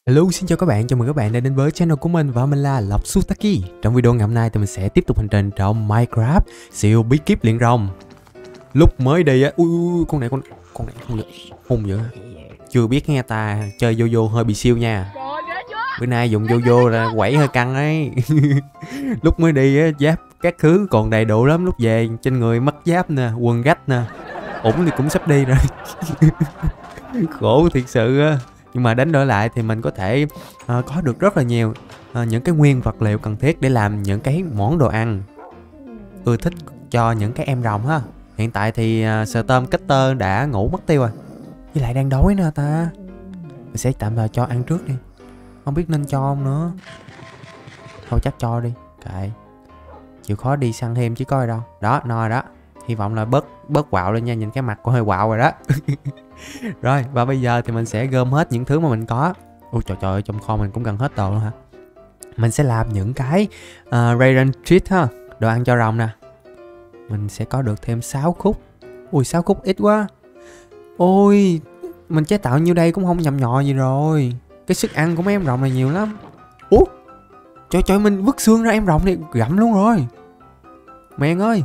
Hello, xin chào các bạn, chào mừng các bạn đã đến với channel của mình và mình là Lộc Sutaki. Trong video ngày hôm nay thì mình sẽ tiếp tục hành trình trong Minecraft siêu bí kíp luyện rồng. Lúc mới đi á, con này không được, hung dữ. Chưa biết nghe ta chơi Yo-Yo hơi bị siêu nha. Bữa nay dùng Yo-Yo là quẩy hơi căng ấy. Lúc mới đi á, giáp các thứ còn đầy đủ lắm, lúc về trên người mất giáp nè, quần rách nè. Ủng thì cũng sắp đi rồi. Khổ thiệt sự á. Nhưng mà đánh đổi lại thì mình có thể có được rất là nhiều những cái nguyên vật liệu cần thiết để làm những cái món đồ ăn ưa thích cho những cái em rồng ha. Hiện tại thì Storm Cutter đã ngủ mất tiêu rồi. Với lại đang đói nữa ta. Mình sẽ tạm thời cho ăn trước đi. Không biết nên cho không nữa. Thôi chắc cho đi. Kệ. Chịu khó đi săn thêm chứ coi đâu. Đó, no rồi đó. Hy vọng là bớt quạo lên nha. Nhìn cái mặt của hơi quạo rồi đó. Rồi, và bây giờ thì mình sẽ gom hết những thứ mà mình có. Ôi trời ơi, trong kho mình cũng gần hết đồ luôn hả. Mình sẽ làm những cái Radiant Treat ha. Đồ ăn cho rồng nè. Mình sẽ có được thêm 6 khúc. Ui 6 khúc ít quá. Ôi, mình chế tạo nhiêu đây cũng không nhầm nhò gì rồi. Cái sức ăn của mấy em rồng này nhiều lắm. Ủa, trời mình vứt xương ra em rồng này gặm luôn rồi. Mèn ơi.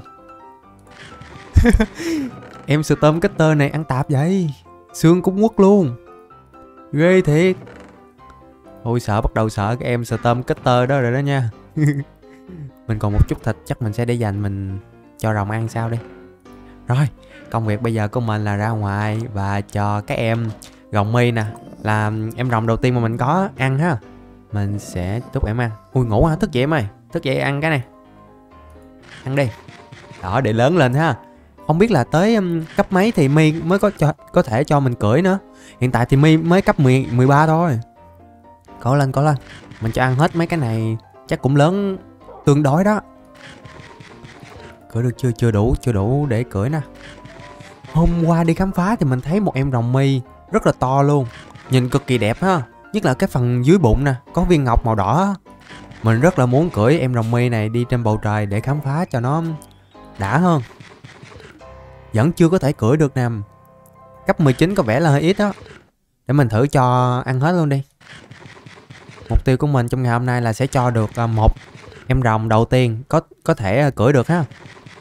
Em Storm Cutter này ăn tạp vậy. Xương cũng quất luôn. Ghê thiệt. Ôi sợ, bắt đầu sợ cái em Storm Cutter đó rồi đó nha. Mình còn một chút thịt, chắc mình sẽ để dành mình cho rồng ăn sao đi. Rồi, công việc bây giờ của mình là ra ngoài và cho các em rồng mi nè, là em rồng đầu tiên mà mình có ăn ha. Mình sẽ đút em ăn. Ui ngủ hả? Thức dậy em ơi. Thức dậy ăn cái này. Ăn đi. Đó, để lớn lên ha. Không biết là tới cấp mấy thì mi mới có thể cho mình cưỡi nữa. Hiện tại thì mi mới cấp 13 thôi. Cố lên. Mình cho ăn hết mấy cái này chắc cũng lớn tương đối đó. Cưỡi được chưa? Chưa đủ để cưỡi nè. Hôm qua đi khám phá thì mình thấy một em rồng mi rất là to luôn. Nhìn cực kỳ đẹp ha. Nhất là cái phần dưới bụng nè, có viên ngọc màu đỏ. Mình rất là muốn cưỡi em rồng mi này đi trên bầu trời để khám phá cho nó đã hơn. Vẫn chưa có thể cưỡi được nè. Cấp 19 có vẻ là hơi ít đó. Để mình thử cho ăn hết luôn đi. Mục tiêu của mình trong ngày hôm nay là sẽ cho được một em rồng đầu tiên có thể cưỡi được ha.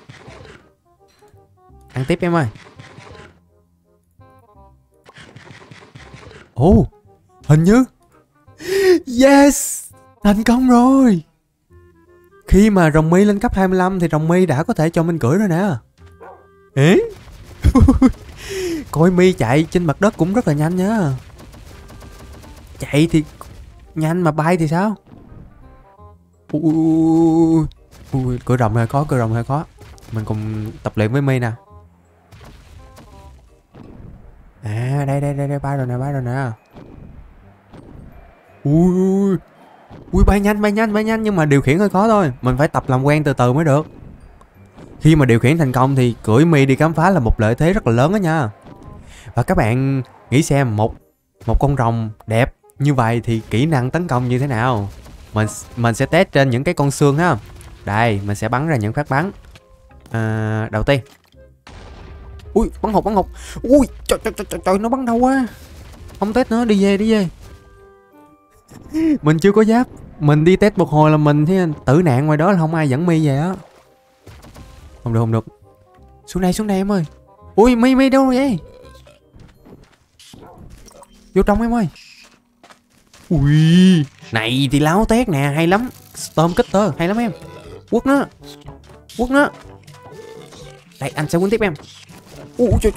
Ăn tiếp em ơi. Ồ, hình như yes, thành công rồi. Khi mà rồng mi lên cấp 25 thì rồng mi đã có thể cho mình cưỡi rồi nè. Ế? Coi mi chạy trên mặt đất cũng rất là nhanh nha. Chạy thì nhanh mà bay thì sao? Ui, cửa rồng hơi khó. Mình cùng tập luyện với mi nè. À đây bay rồi nè. Ui bay nhanh nhưng mà điều khiển hơi khó thôi. Mình phải tập làm quen từ từ mới được. Khi mà điều khiển thành công thì cưỡi mi đi khám phá là một lợi thế rất là lớn đó nha. Và các bạn nghĩ xem một con rồng đẹp như vậy thì kỹ năng tấn công như thế nào? Mình sẽ test trên những cái con xương ha. Đây, mình sẽ bắn ra những phát bắn. Đầu tiên. Ui, bắn hụt. Ui, trời, nó bắn đâu quá. Không test nữa, đi về. Mình chưa có giáp. Mình đi test một hồi là mình thấy tử nạn ngoài đó là không ai dẫn mi về á. Không được. Xuống đây em ơi. Ui, mi đâu rồi vậy? Vô trong em ơi. Ui, này thì láo tét nè, hay lắm. Storm Cutter, hay lắm em. Quất nó. Đây, anh sẽ quấn tiếp em. Ui, trời.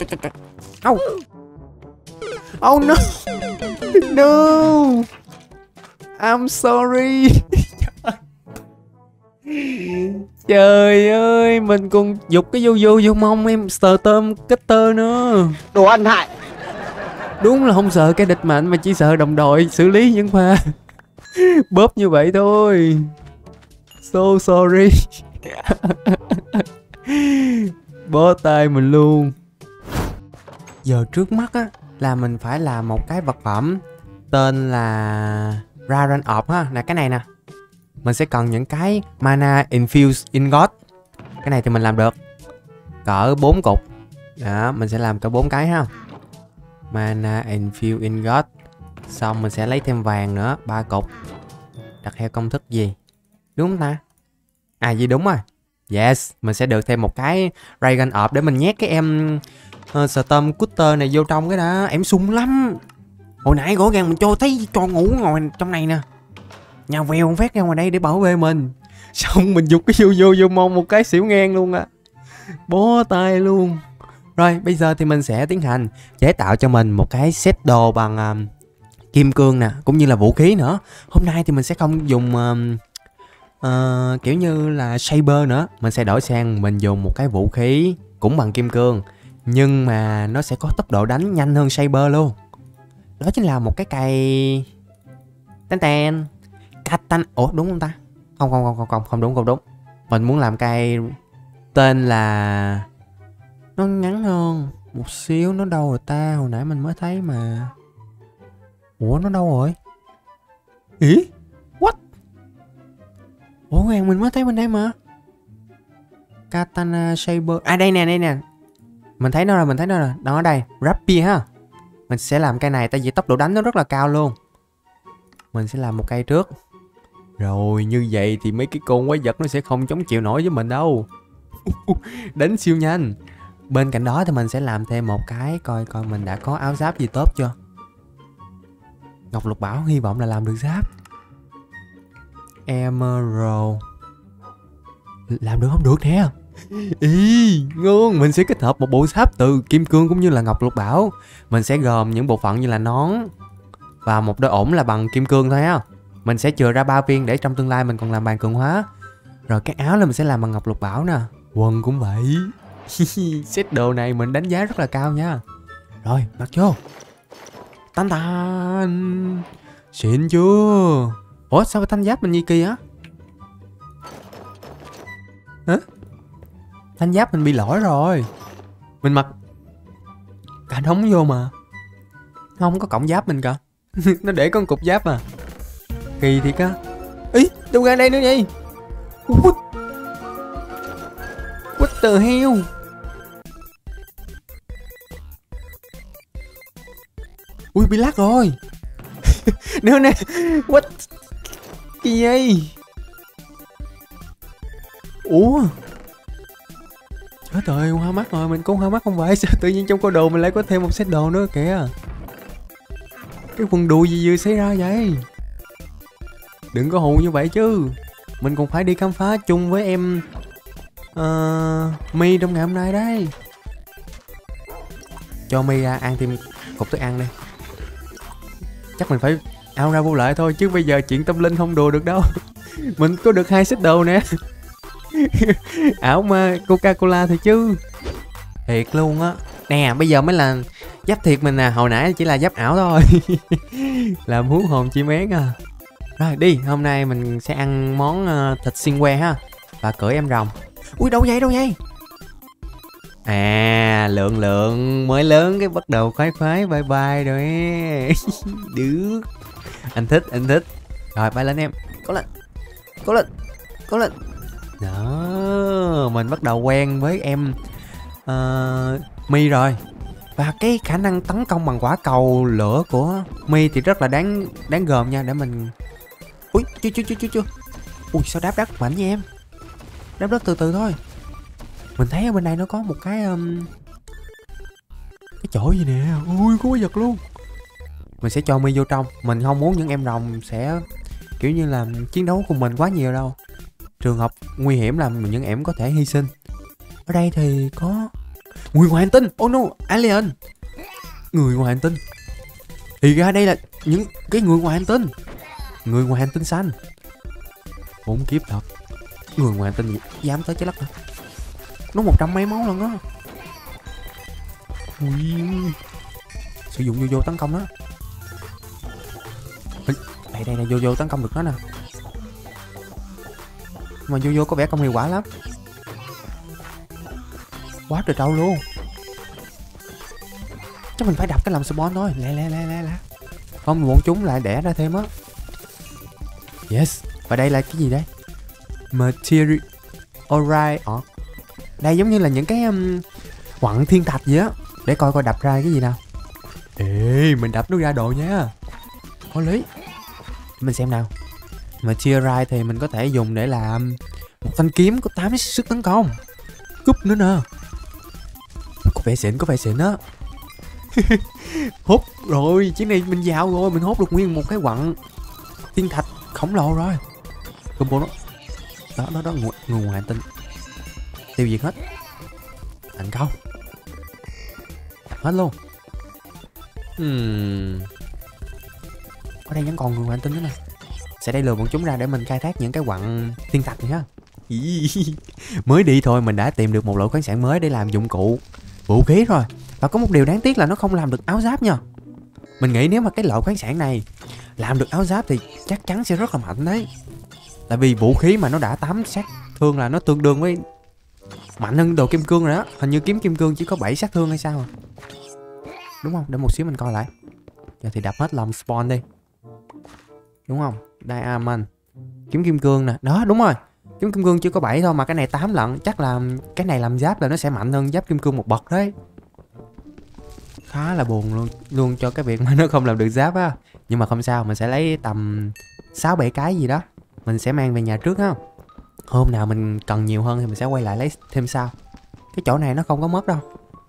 Oh no. No. I'm sorry. Trời ơi, mình còn dục cái vô mông em Storm Cutter nữa. Đồ ăn hại. Đúng là không sợ cái địch mạnh mà chỉ sợ đồng đội xử lý những pha bóp như vậy thôi. So sorry. Bó tay mình luôn. Giờ trước mắt á là mình phải làm một cái vật phẩm tên là Radiant Orb ha, là cái này nè. Mình sẽ cần những cái Mana Infused Ingot. Cái này thì mình làm được cỡ 4 cục. Đó, mình sẽ làm cỡ 4 cái ha. Mana Infused Ingot. Xong mình sẽ lấy thêm vàng nữa, 3 cục. Đặt theo công thức gì? Đúng không ta? À gì đúng rồi. Yes, mình sẽ được thêm một cái ray gun orb để mình nhét cái em Storm Cutter này vô trong cái đó. Em sung lắm. Hồi nãy rõ ràng mình cho thấy cho ngủ ngồi trong này nè. Nhà vèo phát ra ngoài đây để bảo vệ mình. Xong mình giục cái vô mong một cái xỉu ngang luôn à. Bó tay luôn. Rồi bây giờ thì mình sẽ tiến hành chế tạo cho mình một cái set đồ bằng kim cương nè, cũng như là vũ khí nữa. Hôm nay thì mình sẽ không dùng kiểu như là saber nữa. Mình sẽ đổi sang mình dùng một cái vũ khí cũng bằng kim cương, nhưng mà nó sẽ có tốc độ đánh nhanh hơn saber luôn. Đó chính là một cái cây ten katana. Ủa đúng không ta? Không đúng. Mình muốn làm cây tên là nó ngắn hơn một xíu. Nó đâu rồi ta? Hồi nãy mình mới thấy mà. Ủa nó đâu rồi? Ý? What? Ủa mình mới thấy bên đây mà. Katana saber. À đây nè. Mình thấy nó rồi. Đó đây, rapier ha. Mình sẽ làm cây này tại vì tốc độ đánh nó rất là cao luôn. Mình sẽ làm một cây trước. Rồi như vậy thì mấy cái con quái vật nó sẽ không chống chịu nổi với mình đâu. Đánh siêu nhanh. Bên cạnh đó thì mình sẽ làm thêm một cái. Coi mình đã có áo giáp gì tốt chưa. Ngọc lục bảo hy vọng là làm được giáp. Emerald. Làm được không? Được nè. Ý ngon. Mình sẽ kết hợp một bộ giáp từ kim cương cũng như là ngọc lục bảo. Mình sẽ gồm những bộ phận như là nón và một đôi ổn là bằng kim cương thôi á. Mình sẽ chừa ra 3 viên để trong tương lai mình còn làm bàn cường hóa. Rồi cái áo là mình sẽ làm bằng ngọc lục bảo nè. Quần cũng vậy. Set đồ này mình đánh giá rất là cao nha. Rồi mặc vô. Tan. Xịn chưa? Ủa sao thanh giáp mình như kỳ á? Hả? Thanh giáp mình bị lỗi rồi. Mình mặc cả đống vô mà không có cổng giáp mình cả. Nó để con cục giáp à. Kỳ thiệt á. Ý đâu ra đây nữa vậy? What the hell? Ui bị lắc rồi. Nữa nè. What? Cái gì? Ủa? Trời ơi hoa mắt rồi. Mình cũng hoa mắt không phải. Sao tự nhiên trong cô đồ mình lại có thêm một set đồ nữa kìa. Cái quần đùi gì vừa xảy ra vậy? Đừng có hù như vậy chứ. Mình còn phải đi khám phá chung với em My trong ngày hôm nay đấy. Cho My ra ăn thêm cục thức ăn đi. Chắc mình phải ao ra vô lại thôi. Chứ bây giờ chuyện tâm linh không đùa được đâu. Mình có được 2 set đồ nè. Ảo mà Coca-Cola thì chứ. Thiệt luôn á. Nè bây giờ mới là giáp thiệt mình nè. Hồi nãy chỉ là giáp ảo thôi. Làm hú hồn chim én à. Rồi đi, hôm nay mình sẽ ăn món thịt xiên que ha. Và cưỡi em rồng. Ui đâu vậy? À lượng mới lớn cái bắt đầu khoái bye bye rồi. Được. Anh thích. Rồi bay lên em. Cố lên. Đó, mình bắt đầu quen với em My rồi. Và cái khả năng tấn công bằng quả cầu lửa của My thì rất là đáng gờm nha. Để mình. Ui chưa. Ui sao đáp đất mạnh vậy em? Đáp đất từ từ thôi. Mình thấy ở bên đây nó có một cái chỗ gì nè. Ui có quái vật luôn. Mình sẽ cho My vô trong. Mình không muốn những em rồng sẽ kiểu như là chiến đấu cùng mình quá nhiều đâu. Trường hợp nguy hiểm là những em có thể hy sinh. Ở đây thì có người ngoài hành tinh. Oh no, alien. Người ngoài hành tinh. Thì ra đây là những cái người ngoài hành tinh. Người ngoài hành tinh xanh. Bốn kiếp thật. Người ngoài hành tinh dám tới trái đất hả? Nó 100 mấy máu lần đó. Ui. Sử dụng vô tấn công đó. Đây vô tấn công được nó nè. Mà vô có vẻ không hiệu quả lắm. Quá trời trâu luôn. Chắc mình phải đập cái làm spawn thôi. Lẹ. Không bọn chúng lại đẻ ra thêm á. Yes. Và đây là cái gì đây? Material. Alright. Đây giống như là những cái quặng thiên thạch gì á. Để coi đập ra cái gì nào. Ê mình đập nó ra đồ nha. Có lý. Mình xem nào. Material thì mình có thể dùng để làm một thanh kiếm có 8 sức tấn công. Cúp nữa nè. Có vẻ xịn á. Hút rồi, chuyến này mình giàu rồi, mình hốt được nguyên một cái quặng thiên thạch khổng lồ rồi. Combo nó. Đó nguồn hành tinh. Tiêu diệt hết. Thành công. Hết luôn. Ở đây vẫn còn nguồn hành tinh nữa nè. Sẽ đây lừa bọn chúng ra để mình khai thác những cái quặng thiên thạch này ha. Mới đi thôi mình đã tìm được một loại khoáng sản mới để làm dụng cụ vũ khí rồi. Và có một điều đáng tiếc là nó không làm được áo giáp nha. Mình nghĩ nếu mà cái loại khoáng sản này làm được áo giáp thì chắc chắn sẽ rất là mạnh đấy. Tại vì vũ khí mà nó đã 8 sát thương là nó tương đương với mạnh hơn đồ kim cương rồi đó. Hình như kiếm kim cương chỉ có 7 sát thương hay sao à? Đúng không? Để một xíu mình coi lại. Giờ thì đập hết lòng spawn đi. Đúng không? Diamond. Kiếm kim cương nè. Đó đúng rồi. Kiếm kim cương chỉ có 7 thôi mà cái này 8 lận. Chắc là cái này làm giáp là nó sẽ mạnh hơn giáp kim cương một bậc đấy. Khá là buồn luôn cho cái việc mà nó không làm được giáp á. Nhưng mà không sao, mình sẽ lấy tầm 6-7 cái gì đó. Mình sẽ mang về nhà trước ha. Hôm nào mình cần nhiều hơn thì mình sẽ quay lại lấy thêm sau. Cái chỗ này nó không có mất đâu.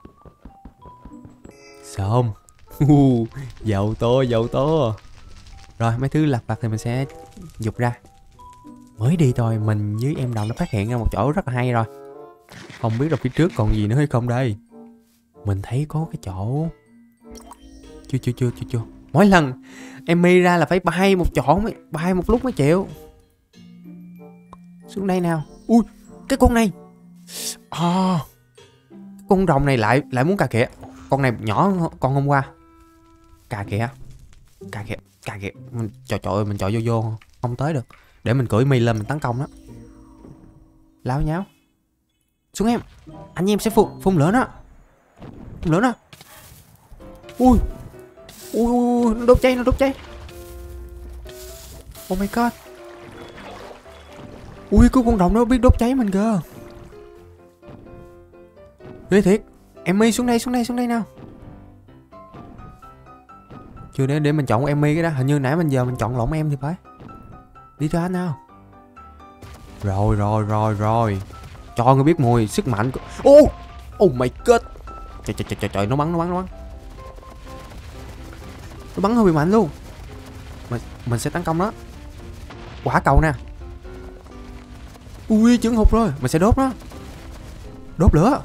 Xong. Dầu to. Rồi mấy thứ lặt vặt thì mình sẽ dục ra. Mới đi thôi mình với em đồng đã phát hiện ra một chỗ rất là hay rồi. Không biết là phía trước còn gì nữa hay không đây. Mình thấy có cái chỗ. Chưa. Mỗi lần em mi ra là phải bay một chỗ mới bay một lúc mới chịu. Xuống đây nào. Ui, cái con này. Con rồng này lại muốn cà kìa. Con này nhỏ con hôm qua. Cà kìa. Mình trời ơi, mình chọi vô không tới được. Để mình cưỡi mi lên mình tấn công đó. Láo nháo. Xuống em. Anh em sẽ phun lửa nó. Ui, nó đốt cháy. Oh my god. Ui, cái con rồng nó biết đốt cháy mình cơ. Ghê thiệt. Em mi xuống đây nào. Chưa để mình chọn em mi cái đó. Hình như nãy giờ mình chọn lộn em thì phải. Đi ra nào. Rồi. Cho người biết mùi sức mạnh của... Oh my god. Trời, nó bắn. Nó bắn hơi bị mạnh luôn. Mình sẽ tấn công nó. Quả cầu nè. Ui, trứng hụt rồi. Mình sẽ đốt nó. Đốt lửa.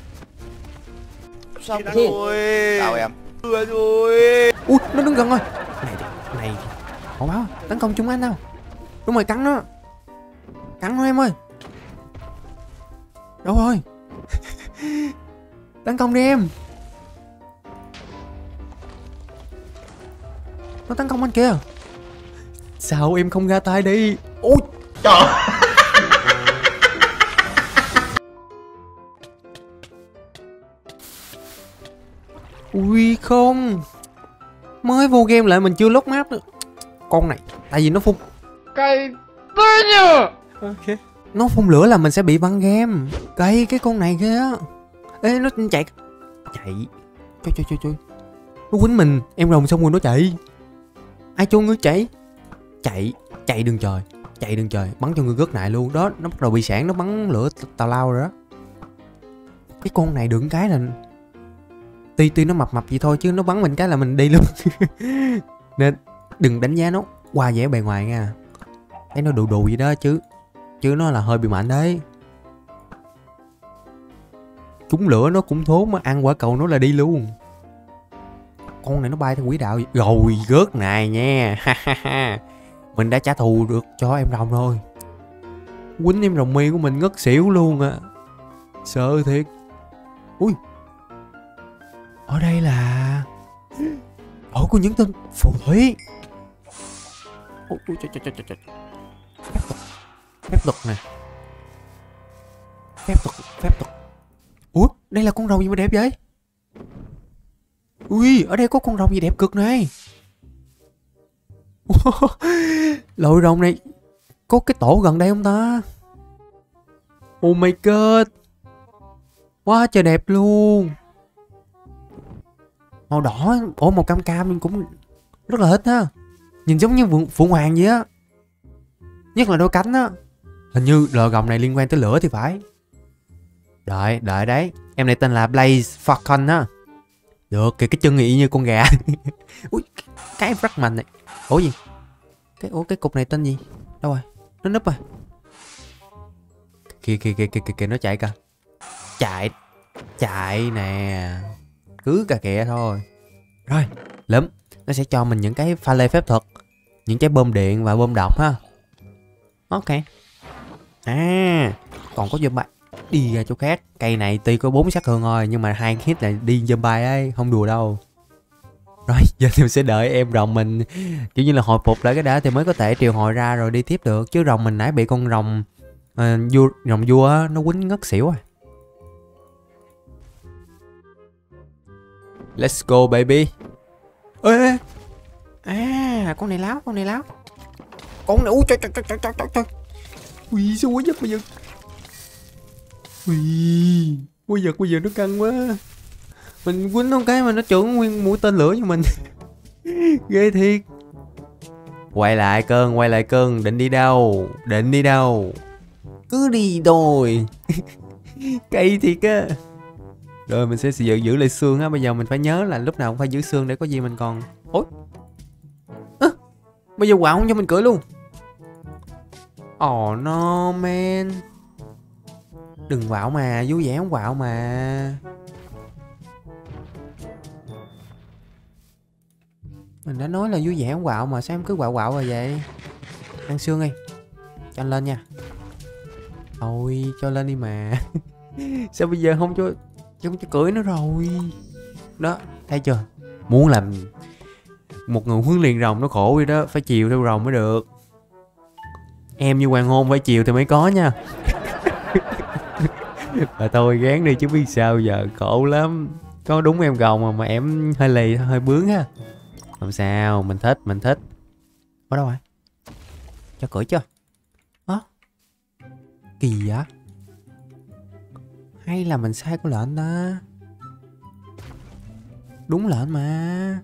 Sao em? Ui, nó đứng gần rồi. Này. Hổ báo, tấn công chúng anh nào. Đúng rồi, cắn nó em ơi. Đâu rồi? Tấn công đi em. Nó tấn công anh kìa. Sao em không ra tay đi? Ôi trời. Ui không. Mới vô game lại mình chưa lock map nữa. Con này, tại vì nó phun Cay tới nhờ. Ok. Nó phun lửa là mình sẽ bị bắn game. Cay cái con này kìa. Ê, nó chạy. Trời. Nó quýnh mình. Em rồng xong rồi nó chạy. Ai cho ngươi chạy. Chạy đường trời. Bắn cho người gớt lại luôn. Đó, nó bắt đầu bị sản. Nó bắn lửa tào lao rồi đó. Cái con này được cái là Tuy nó mập vậy thôi chứ nó bắn mình cái là mình đi luôn. Nên đừng đánh giá nó qua vẻ bề ngoài nha. Thấy nó đù gì đó chứ nó là hơi bị mạnh đấy. Trúng lửa nó cũng thốn mà ăn quả cầu nó là đi luôn. Con này nó bay theo quỹ đạo rồi. Gớt này nha. Mình đã trả thù được cho em rồng rồi. Quýnh em rồng mi của mình ngất xỉu luôn à. Sợ thiệt. Ui, ở đây là ổ của những tên phù thủy. Ôi trời. Phép thuật nè. Phép thuật. Ủa, đây là con rồng gì mà đẹp vậy? Ui, ở đây có con rồng gì đẹp cực này. Loại rồng này có cái tổ gần đây không ta? Oh my god. Quá trời đẹp luôn. Màu đỏ, màu cam cũng rất là thích ha. Nhìn giống như Phượng Hoàng vậy á. Nhất là đôi cánh á. Hình như lò gồng này liên quan tới lửa thì phải. Đợi đấy. Em này tên là Blaze Falcon á. Được, kìa cái chân y như con gà. Ui, cái rất mạnh này. Ủa gì? Cái cục này tên gì? Đâu rồi? Nó núp à? Kìa nó chạy kìa. Chạy nè. Cứ cà kẹ thôi. Rồi, lắm. Nó sẽ cho mình những cái pha lê phép thuật, những trái bom điện và bom độc ha. Ok. Còn có zombie. Đi ra chỗ khác. Cây này tuy có 4 sát thương thôi, nhưng mà 2 hit là đi zombie ấy, không đùa đâu. Rồi, giờ thì mình sẽ đợi em rồng mình kiểu như là hồi phục lại cái đã thì mới có thể triệu hồi ra rồi đi tiếp được. Chứ rồng mình nãy bị con rồng rồng vua á, nó quýnh ngất xỉu à. Let's go baby. Ê. Con này láo. Con này ui trời. Ui sao quái vật bây giờ. Ui quái vật bây giờ nó căng quá. Mình quýnh nó cái mà nó trưởng nguyên mũi tên lửa cho mình. Ghê thiệt. Quay lại cưng. Định đi đâu? Cứ đi thôi. Cây thiệt á. Rồi mình sẽ giữ lại xương á. Bây giờ mình phải nhớ là lúc nào cũng phải giữ xương để có gì mình còn. Ôi. Bây giờ quạo không cho mình cưỡi luôn. Oh no man. Đừng quạo mà, vui vẻ không quạo mà. Mình đã nói là vui vẻ không quạo mà sao em cứ quạo rồi vậy? Ăn xương đi. Cho anh lên nha. Thôi cho lên đi mà. Sao bây giờ không cho cưỡi nó rồi. Đó, thấy chưa? Muốn làm một người huấn luyện rồng nó khổ vậy đó. Phải chiều theo rồng mới được. Em như hoàng hôn phải chiều thì mới có nha. Mà thôi gán đi chứ biết sao giờ. Khổ lắm. Có đúng em gồng mà em hơi lì hơi bướng ha. Không sao, mình thích. Ở đâu rồi? Cho cưỡi chưa? Kỳ vậy? Hay là mình sai của lệnh ta? Đúng lệnh mà.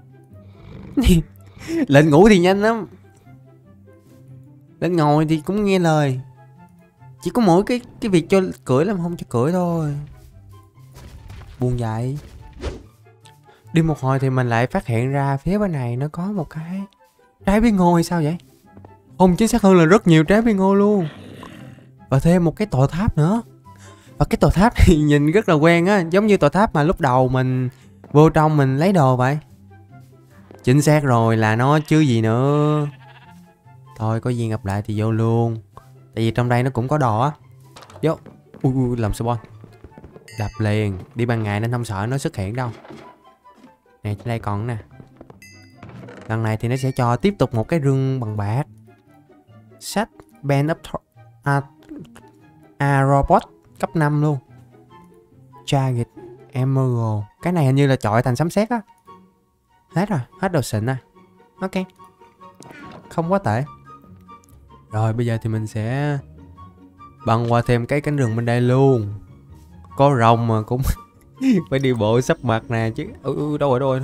Lệnh ngủ thì nhanh lắm. Lệnh ngồi thì cũng nghe lời. Chỉ có mỗi cái việc cho cưỡi làm không cho cưỡi thôi. Buồn vậy. Đi một hồi thì mình lại phát hiện ra phía bên này nó có một cái trái bí ngô hay sao vậy? Không, chính xác hơn là rất nhiều trái bí ngô luôn. Và thêm một cái tòa tháp nữa. Và cái tòa tháp thì nhìn rất là quen á. Giống như tòa tháp mà lúc đầu mình vô trong mình lấy đồ vậy. Chính xác rồi, là nó chứ gì nữa. Thôi có gì gặp lại thì vô luôn. Tại vì trong đây nó cũng có đồ á. Vô. Ui làm spawn. Đập liền. Đi ban ngày nên không sợ nó xuất hiện đâu. Nè trên đây còn nè. Lần này thì nó sẽ cho tiếp tục một cái rương bằng bạc. Sách Band of Robot cấp 5 luôn. Target Emerald. Cái này hình như là chọi thành sấm sét á. Hết rồi, hết đồ xịn à. Ok. Không quá tệ. Rồi bây giờ thì mình sẽ băng qua thêm cái cánh rừng bên đây luôn. Có rồng mà cũng phải đi bộ sắp mặt nè chứ. Đâu rồi.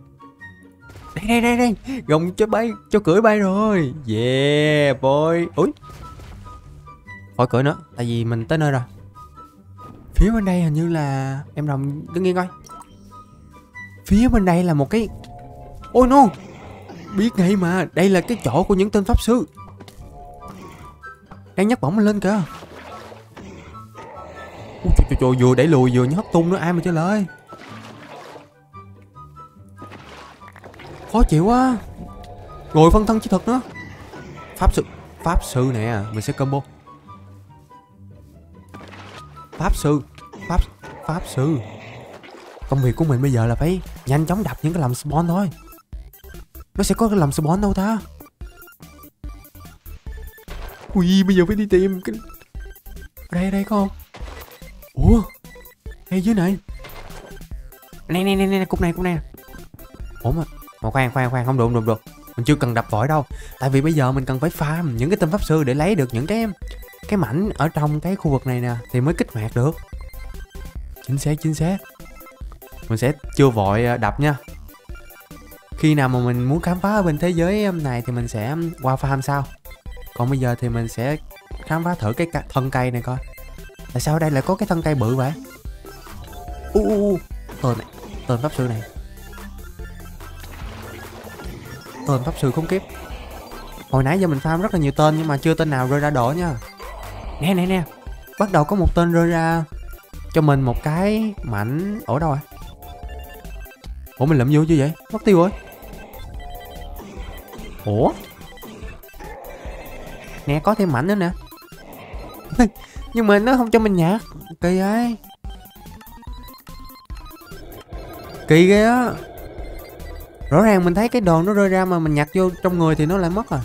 Đây. Rồng cho cưỡi bay rồi. Yeah boy. Ui. Khỏi cưỡi nữa, tại vì mình tới nơi rồi. Phía bên đây hình như là em rồng đứng yên coi. Phía bên đây là một cái. Ôi no. Biết ngay mà, đây là cái chỗ của những tên pháp sư. Đang nhấc bổng lên kìa. Trời vừa đẩy lùi vừa nhấc tung nữa, ai mà chơi lời. Khó chịu quá. Rồi phân thân chi thực nữa. Pháp sư nè, mình sẽ combo. Pháp sư. Công việc của mình bây giờ là phải nhanh chóng đập những cái lầm spawn thôi. Nó sẽ có cái lầm spawn đâu ta? Ui, bây giờ phải đi tìm cái. Đây có không? Ủa? Đây dưới này. Này, cục này. Ủa mà khoan, không được. Mình chưa cần đập vội đâu. Tại vì bây giờ mình cần phải farm những cái tên pháp sư để lấy được những cái mảnh ở trong cái khu vực này nè thì mới kích hoạt được. Chính xác. Mình sẽ chưa vội đập nha. Khi nào mà mình muốn khám phá ở bên thế giới này thì mình sẽ qua farm sau. Còn bây giờ thì mình sẽ khám phá thử cái thân cây này coi. Tại sao ở đây lại có cái thân cây bự vậy? Tên này, tên pháp sư này. Tên pháp sư khốn kiếp. Hồi nãy giờ mình farm rất là nhiều tên nhưng mà chưa tên nào rơi ra đồ nha. Nè. Bắt đầu có một tên rơi ra cho mình một cái mảnh. Ở đâu rồi? Ủa mình lượm vô chưa vậy? Mất tiêu rồi. Ủa? Nè có thêm mảnh nữa nè. Nhưng mà nó không cho mình nhặt. Kỳ ấy. Kỳ ghê á. Rõ ràng mình thấy cái đồ nó rơi ra mà mình nhặt vô trong người thì nó lại mất à.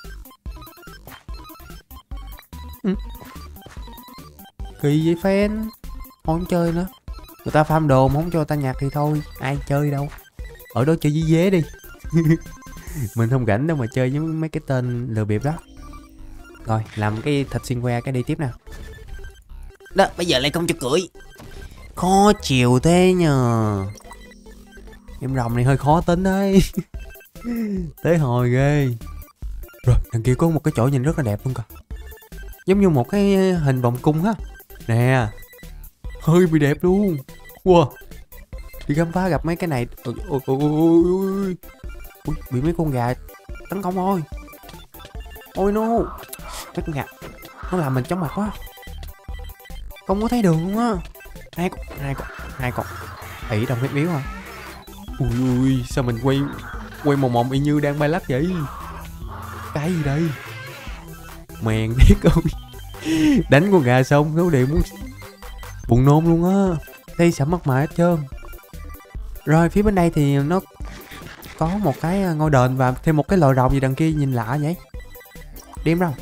Kỳ vậy fan. Không chơi nữa. Người ta farm đồ mà không cho người ta nhặt thì thôi. Ai chơi đâu. Ở đó chơi với dế đi. Mình không rảnh đâu mà chơi với mấy cái tên lừa bịp đó. Rồi làm cái thịt xiên que cái đi tiếp nào. Đó bây giờ lại không cho cưỡi. Khó chịu thế nhờ. Em rồng này hơi khó tính đấy. Tới hồi ghê. Rồi đằng kia có một cái chỗ nhìn rất là đẹp luôn kìa. Giống như một cái hình vòng cung á. Nè. Hơi bị đẹp luôn. Wow. Đi khám phá gặp mấy cái này. Ui, bị mấy con gà tấn công thôi. Ôi no. Mấy con gà nó làm mình chóng mặt quá. Không có thấy đường luôn á. Hai con ỉ đồng huyết miếu hả? Ui sao mình quay mồm y như đang bay lắc vậy? Cái gì đây? Mèn biết không? Đánh con gà xong nó đều muốn buồn nôn luôn á. Đây sẵn mắt mày hết trơn. Rồi phía bên đây thì nó có một cái ngôi đền và thêm một cái lò rồng gì đằng kia nhìn lạ vậy. Điếm đâu?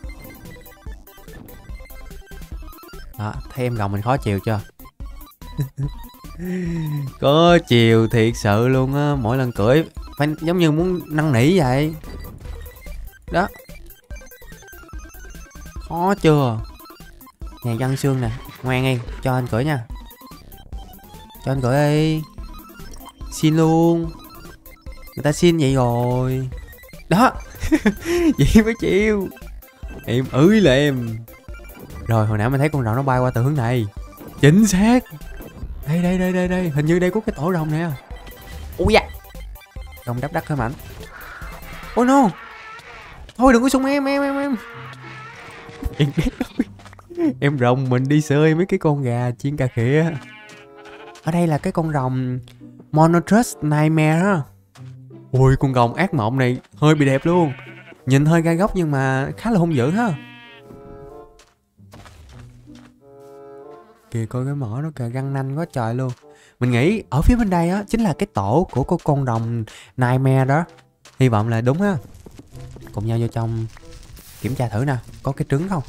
Đó, thấy em rồng mình khó chịu chưa? Có chiều thiệt sự luôn á. Mỗi lần cưỡi phải giống như muốn năn nỉ vậy. Đó. Khó chưa? Nhà dân xương nè. Ngoan đi, cho anh cưỡi nha. Cho anh cưỡi đi. Xin luôn. Người ta xin vậy rồi. Đó. Vậy mới chịu. Em ới là em. Rồi hồi nãy mình thấy con rồng nó bay qua từ hướng này. Chính xác. Đây. Hình như đây có cái tổ rồng nè. Ui da. Rồng đắp đắt hơi mạnh. Oh no. Thôi đừng có xung em. Em biết rồi. Em rồng mình đi sơi mấy cái con gà chiên cà khịa. Ở đây là cái con rồng Monotrus Nightmare á. Ui con rồng ác mộng này hơi bị đẹp luôn. Nhìn hơi gai góc nhưng mà khá là hung dữ ha. Kìa coi cái mỏ nó kìa, găng nanh quá trời luôn. Mình nghĩ ở phía bên đây á chính là cái tổ của con rồng Nightmare đó. Hy vọng là đúng á. Cùng nhau vô trong kiểm tra thử nè. Có cái trứng không?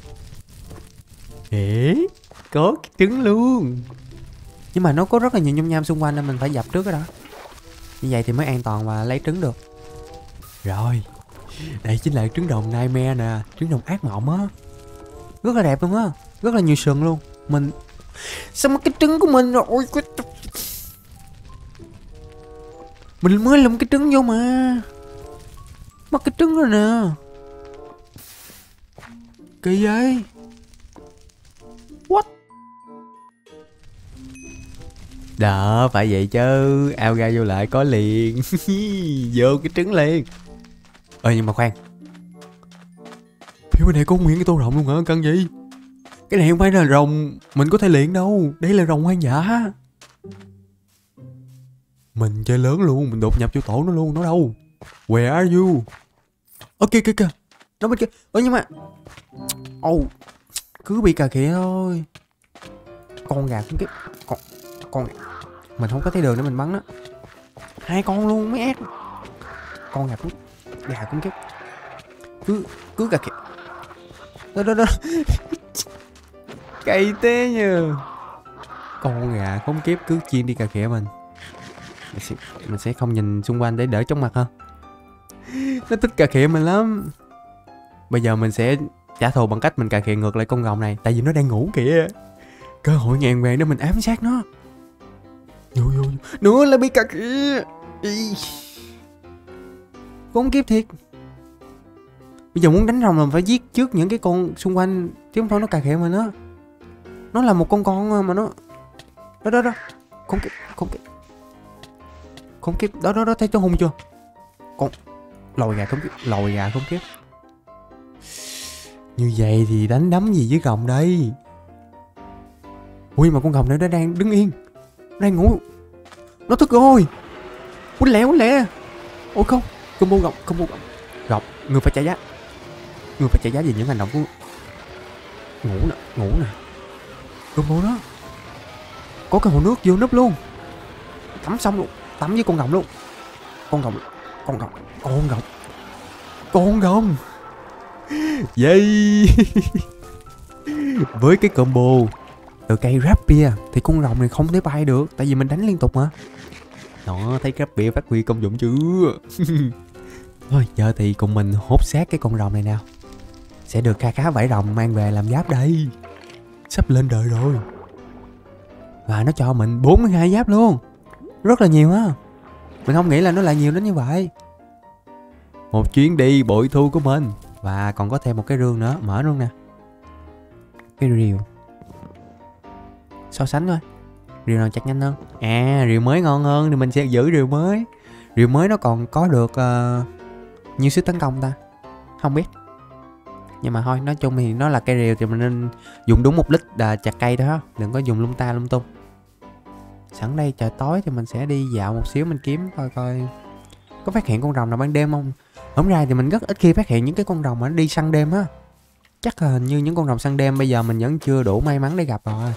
Ê, có cái trứng luôn. Nhưng mà nó có rất là nhiều nhung nham xung quanh nên mình phải dập trước cái đó. Như vậy thì mới an toàn và lấy trứng được. Rồi. Đây chính là trứng rồng Nightmare nè. Trứng rồng ác mộng á. Rất là đẹp luôn á. Rất là nhiều sừng luôn. Mình sao mất cái trứng của mình rồi. Ôi cái... Mình mới lùm cái trứng vô mà. Mất cái trứng rồi nè. Kỳ vậy. What? Đó phải vậy chứ. Ao ra vô lại có liền. Vô cái trứng liền. Nhưng mà khoan. Phía bên này có nguyên cái tô rồng luôn hả? Cần gì? Cái này không phải là rồng mình có thể luyện đâu. Đây là rồng hoang dã. Mình chơi lớn luôn. Mình đột nhập vô tổ nó luôn. Nó đâu? Where are you? Kìa. Nó bên kia. Nhưng mà cứ bị cà khịa thôi. Con gà cũng kiếp. Con mình không có thấy đường để mình bắn đó. Hai con luôn mấy ác. Con gà cũng kiếp. Cứ cà khịa. Đó. Cày thế nhờ. Con gà khốn kiếp cứ chiên đi cà khịa mình. Mình sẽ không nhìn xung quanh để đỡ chóng mặt hả? Nó thích cà khịa mình lắm. Bây giờ mình sẽ trả thù bằng cách mình cà khịa ngược lại con rồng này. Tại vì nó đang ngủ kìa. Cơ hội ngàn vàng để mình ám sát nó. Vô. Nữa là bị cà khịa. Khốn kiếp thiệt. Bây giờ muốn đánh rồng là phải giết trước những cái con xung quanh, chứ không thôi nó cà khịa mình á. Nó là một con mà nó đó. Khốn kiếp đó thấy cháu hung chưa? Con lòi gà khốn kiếp. Như vậy thì đánh đấm gì với rồng đây? Ui mà con rồng này nó đang đứng yên, đang ngủ. Nó thức rồi. Quýnh lẹ. Ôi không, combo rồng. Rồng, người phải trả giá vì những hành động của ngủ nè. Combo đó. Có cái hồ nước vô núp luôn. Tắm xong luôn, tắm với con rồng luôn. Con rồng. Yay. Với cái combo từ cây rapier thì con rồng này không thể bay được, tại vì mình đánh liên tục mà. Đó, thấy rapier phát huy công dụng chưa? Thôi giờ thì cùng mình hốt xác cái con rồng này nào. Sẽ được khá vảy rồng mang về làm giáp đây. Sắp lên đời rồi. Và nó cho mình 42 giáp luôn. Rất là nhiều á. Mình không nghĩ là nó lại nhiều đến như vậy. Một chuyến đi bội thu của mình. Và còn có thêm một cái rương nữa. Mở luôn nè. Cái rìu. So sánh thôi. Rìu nào chắc nhanh hơn? À, rìu mới ngon hơn thì mình sẽ giữ rìu mới. Rìu mới nó còn có được nhiêu sức tấn công ta? Không biết. Nhưng mà thôi, nói chung thì nó là cây rìu thì mình nên dùng đúng mục đích chặt cây đó. Đừng có dùng lung tung. Sẵn đây trời tối thì mình sẽ đi dạo một xíu, mình kiếm coi có phát hiện con rồng nào ban đêm không. Hôm nay thì mình rất ít khi phát hiện những cái con rồng mà nó đi săn đêm á. Chắc là hình như những con rồng săn đêm bây giờ mình vẫn chưa đủ may mắn để gặp rồi.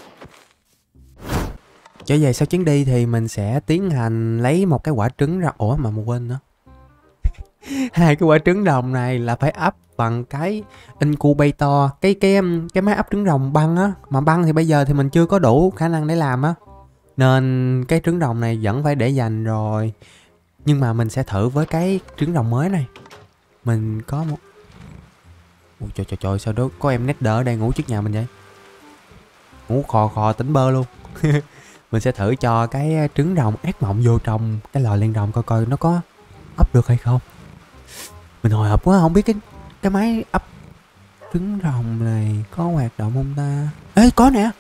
Trở về sau chuyến đi thì mình sẽ tiến hành lấy một cái quả trứng ra. Ủa mà quên nữa. Hai cái quả trứng rồng này là phải ấp bằng cái incubator, cái máy ấp trứng rồng băng á. Mà băng thì bây giờ thì mình chưa có đủ khả năng để làm á, nên cái trứng rồng này vẫn phải để dành rồi. Nhưng mà mình sẽ thử với cái trứng rồng mới này. Mình có một... Ui trời, sao đó có em Nether ở đây ngủ trước nhà mình vậy? Ngủ khò tỉnh bơ luôn. Mình sẽ thử cho cái trứng rồng ác mộng vô trong cái lò lên rồng coi nó có ấp được hay không. Mình hồi hộp quá, không biết cái máy ấp trứng rồng này có hoạt động không ta? Ê, có nè.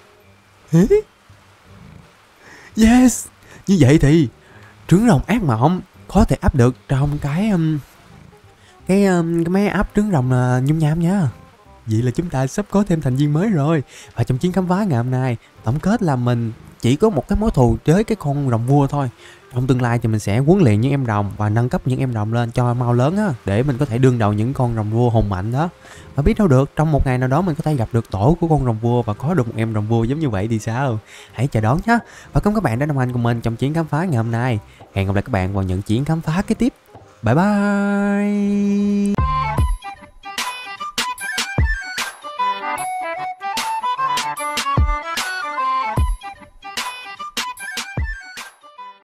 Yes. Như vậy thì trứng rồng ác mộng có thể ấp được trong cái máy ấp trứng rồng nhung nham nha. Vậy là chúng ta sắp có thêm thành viên mới rồi. Và trong chuyến khám phá ngày hôm nay, tổng kết là mình chỉ có một cái mối thù với cái con rồng vua thôi. Trong tương lai thì mình sẽ huấn luyện những em rồng và nâng cấp những em rồng lên cho mau lớn á, để mình có thể đương đầu những con rồng vua hùng mạnh đó. Và biết đâu được trong một ngày nào đó mình có thể gặp được tổ của con rồng vua và có được một em rồng vua giống như vậy thì sao? Hãy chờ đón nhé. Và cảm ơn các bạn đã đồng hành cùng mình trong chuyến khám phá ngày hôm nay. Hẹn gặp lại các bạn vào những chuyến khám phá kế tiếp. Bye bye.